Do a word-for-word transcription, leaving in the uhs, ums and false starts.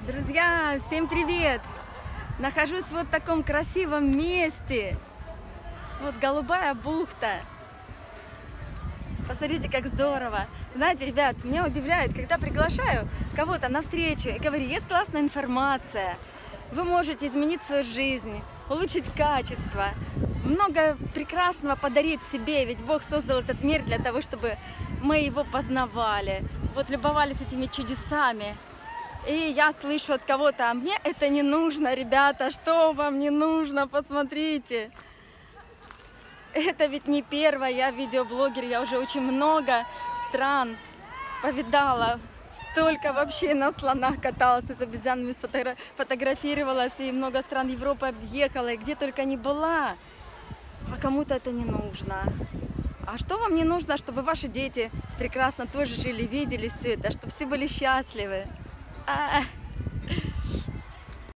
Друзья, всем привет! Нахожусь вот в таком красивом месте. Вот голубая бухта. Посмотрите, как здорово. Знаете, ребят, меня удивляет, когда приглашаю кого-то на встречу и говорю, есть классная информация, вы можете изменить свою жизнь, улучшить качество, много прекрасного подарить себе, ведь Бог создал этот мир для того, чтобы мы его познавали, вот любовались этими чудесами. И я слышу от кого-то, а мне это не нужно, ребята, что вам не нужно, посмотрите. Это ведь не первая, я видеоблогер, я уже очень много стран повидала, столько вообще на слонах каталась, с обезьянами фото фотографировалась, и много стран Европы объехала, и где только не была. А кому-то это не нужно. А что вам не нужно, чтобы ваши дети прекрасно тоже жили, видели все это, чтобы все были счастливы? А -а -а.